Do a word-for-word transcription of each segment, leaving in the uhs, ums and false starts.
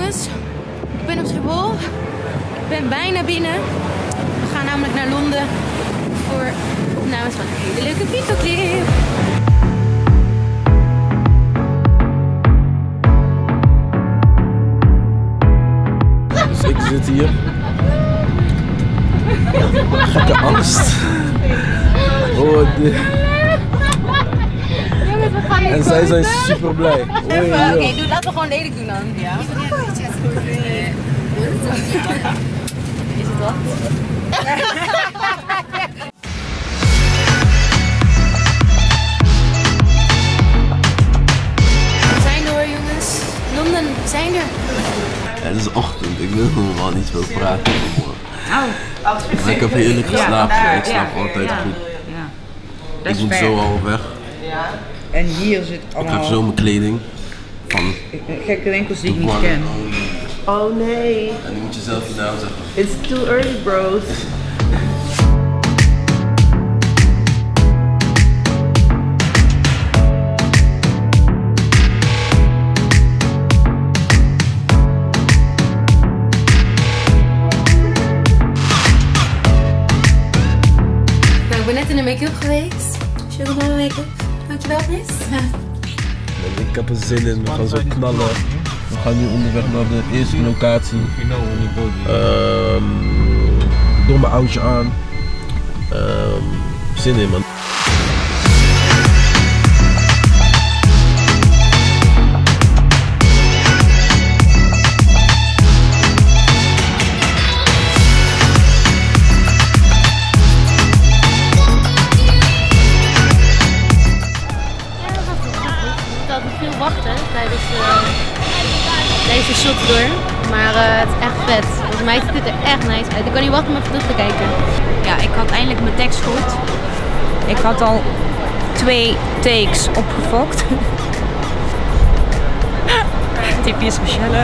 jongens, ik ben op Schiphol. Ik ben bijna binnen. We gaan namelijk naar Londen voor opnames van een hele leuke videoclip. Dus ik zit hier. Gekke angst. Oh, dit. En zij zijn super blij. Oké, okay, doe, laten we gewoon lelijk doen dan. Ja. Is het wat? We zijn door, jongens. Londen, we zijn er. Het is ochtend, ik wil helemaal niet veel praten. Oh, maar ik heb heerlijk geslapen, ja, ik slaap ja, altijd ja. goed. Ja. Ik moet zo al weg. Ja. En hier zit allemaal... Ik heb zo mijn kleding van... gekke winkels die ik niet ken. Oh nee. En die moet je zelf je naam zeggen. It's too early, bros. Nou, ik ben net in de make-up geweest. Sugar Mama make-up. Dankjewel, Chris. Ik heb er zin in, we gaan zo knallen. We gaan nu onderweg naar de eerste locatie. Um, domme oudje aan. Um, zin in, man. Veel wachten tijdens uh, deze shot door, maar uh, het is echt vet. Volgens mij ziet het er echt nice uit. Ik kan niet wachten om even terug te kijken. Ja, ik had eindelijk mijn tekst goed. Ik had al twee takes opgefokt. Typisch Michelle.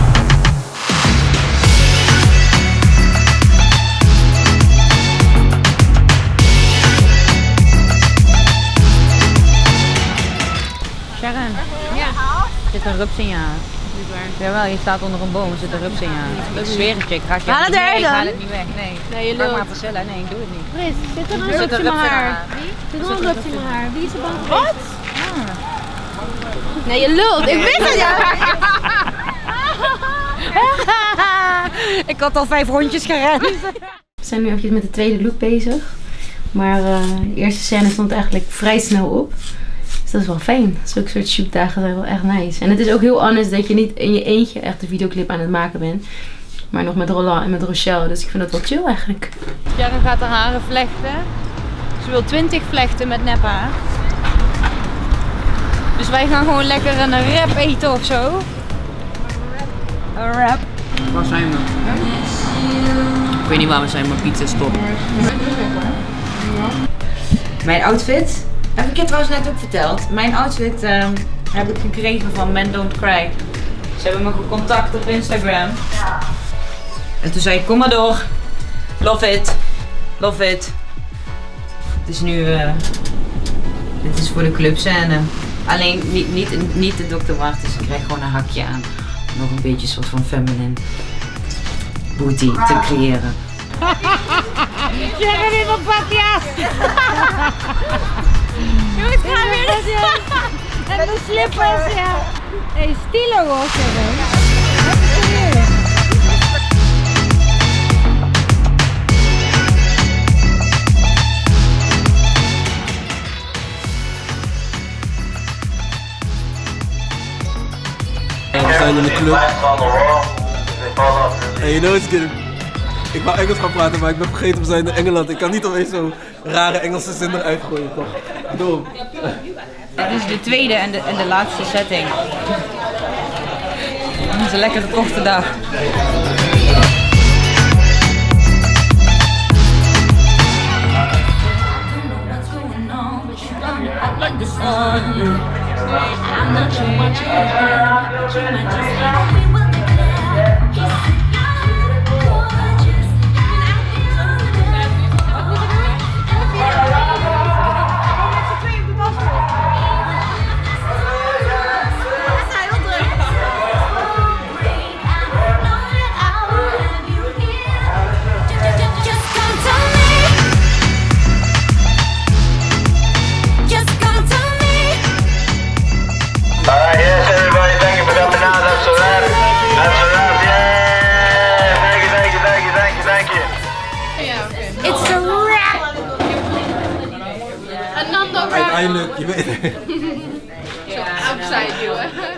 Sharon, ja. er zit een rups in je haar. Jawel, je staat onder een boom, er zit een rups in je haar. Ik zweer het je, ik ga het je haal het niet er nee, dan? ik haal het niet weg. Nee, nee je lult. lult. Maar Marcella, nee, ik doe het niet. Chris, zit er een Er rups in mijn haar? Wie? Zit er een rups in mijn haar? Wie is er bang voor? Wat? Ah. Nee, je lult. Ik wist het ja. Ik had al vijf rondjes gerend. We zijn nu eventjes met de tweede look bezig. Maar uh, de eerste scène stond eigenlijk vrij snel op. Dus dat is wel fijn. Zulke soort shootdagen zijn wel echt nice. En het is ook heel honest dat je niet in je eentje echt de videoclip aan het maken bent. Maar nog met Roland en met Rochelle. Dus ik vind dat wel chill eigenlijk. Sharon gaat haar haren vlechten. Ze wil twintig vlechten met nep haar. Dus wij gaan gewoon lekker een wrap eten of zo. Een wrap. Waar zijn we? Ik weet niet waar we zijn, maar pizza is top. Mijn outfit, heb ik je trouwens net ook verteld. Mijn outfit uh, heb ik gekregen van Men Don't Cry. Ze hebben me gecontact op Instagram. En toen zei ik, kom maar door. Love it. Love it. Het is nu, uh, dit is voor de clubscène. Alleen niet, niet, niet de dokter Martens, dus ik krijg gewoon een hakje aan. Nog een beetje een soort van feminine booty te creëren. Sharon in mijn badjas! Jongens, ga weer! En de slippers, ja! Hey, stilo hoor, Sharon! We zijn in de club. Hey, you know it's good. Ik wou Engels gaan praten, maar ik ben vergeten, we zijn in Engeland. Ik kan niet opeens zo rare Engelse zin eruit gooien, toch? Dom. Dit is de tweede en de, en de laatste setting. Het is een lekkere korte dag. uiteindelijk, je weet het. Ja, upside view, hè?